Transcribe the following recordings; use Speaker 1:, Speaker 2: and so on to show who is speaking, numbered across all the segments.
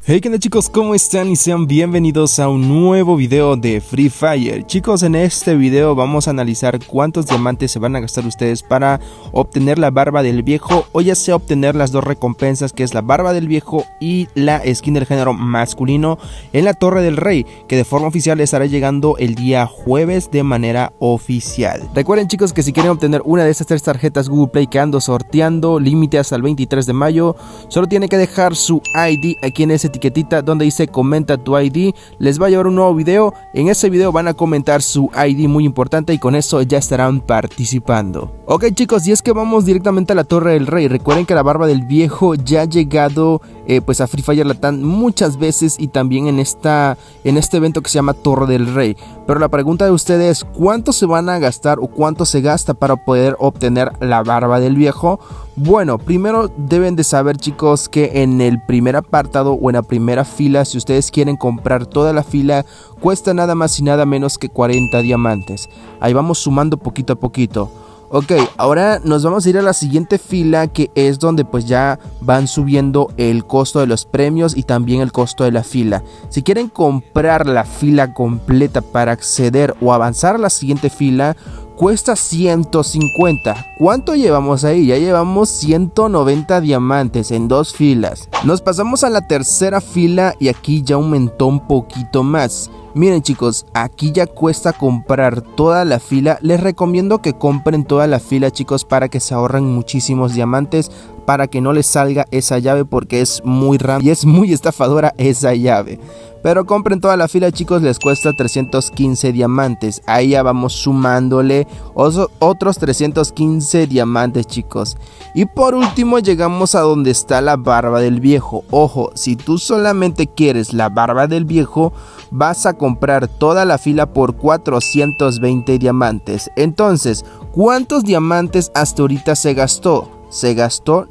Speaker 1: Hey, ¿qué onda chicos? ¿Cómo están? Y sean bienvenidos a un nuevo video de Free Fire. Chicos, en este video vamos a analizar cuántos diamantes se van a gastar ustedes para obtener la barba del viejo, o ya sea obtener las dos recompensas, que es la barba del viejo y la skin del género masculino en la Torre del Rey, que de forma oficial estará llegando el día jueves de manera oficial. Recuerden chicos que si quieren obtener una de estas tres tarjetas Google Play que ando sorteando, límite hasta el 23 de mayo, solo tienen que dejar su ID aquí en ese etiquetita donde dice comenta tu ID. Les va a llevar un nuevo video. En ese video van a comentar su ID, muy importante, y con eso ya estarán participando. Ok chicos, y es que vamos directamente a la Torre del Rey. Recuerden que la barba del viejo ya ha llegado pues a Free Fire Latam muchas veces, y también en este evento que se llama Torre del Rey. Pero la pregunta de ustedes, ¿cuánto se van a gastar o cuánto se gasta para poder obtener la barba del viejo? Bueno, primero deben de saber chicos que en el primer apartado o en la primera fila, si ustedes quieren comprar toda la fila, cuesta nada más y nada menos que 40 diamantes. Ahí vamos sumando poquito a poquito. Ok, ahora nos vamos a ir a la siguiente fila, que es donde pues ya van subiendo el costo de los premios y también el costo de la fila. Si quieren comprar la fila completa para acceder o avanzar a la siguiente fila, cuesta 150. ¿Cuánto llevamos ahí? Ya llevamos 190 diamantes en dos filas. Nos pasamos a la tercera fila y aquí ya aumentó un poquito más. Miren chicos, aquí ya cuesta comprar toda la fila. Les recomiendo que compren toda la fila chicos, para que se ahorren muchísimos diamantes, para que no les salga esa llave, porque es muy RAM y es muy estafadora esa llave. Pero compren toda la fila chicos, les cuesta 315 diamantes. Ahí ya vamos sumándole otros 315 diamantes chicos. Y por último llegamos a donde está la barba del viejo. Ojo, si tú solamente quieres la barba del viejo, vas a comprar toda la fila por 420 diamantes. Entonces, ¿cuántos diamantes hasta ahorita se gastó? Se gastó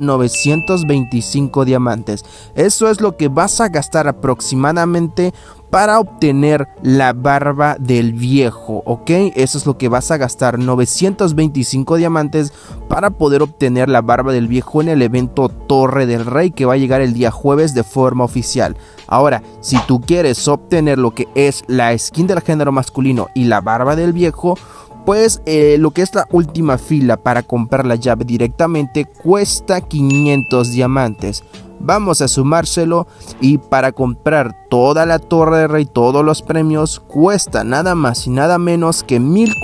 Speaker 1: 925 diamantes. Eso es lo que vas a gastar aproximadamente para obtener la barba del viejo, ¿ok? Eso es lo que vas a gastar, 925 diamantes para poder obtener la barba del viejo en el evento Torre del Rey, que va a llegar el día jueves de forma oficial. Ahora, si tú quieres obtener lo que es la skin del género masculino y la barba del viejo, pues lo que es la última fila para comprar la llave directamente cuesta 500 diamantes. Vamos a sumárselo, y para comprar toda la Torre del Rey, todos los premios, cuesta nada más y nada menos que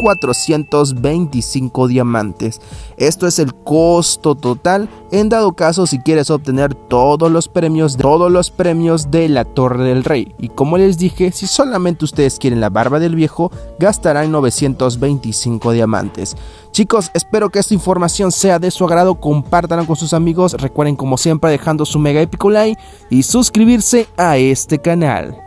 Speaker 1: 1425 diamantes. Esto es el costo total en dado caso si quieres obtener todos los premios de la Torre del Rey. Y como les dije, si solamente ustedes quieren la barba del viejo, gastarán 925 diamantes. Chicos, espero que esta información sea de su agrado. Compártanla con sus amigos. Recuerden, como siempre, dejando su mega épico like y suscribirse a este canal.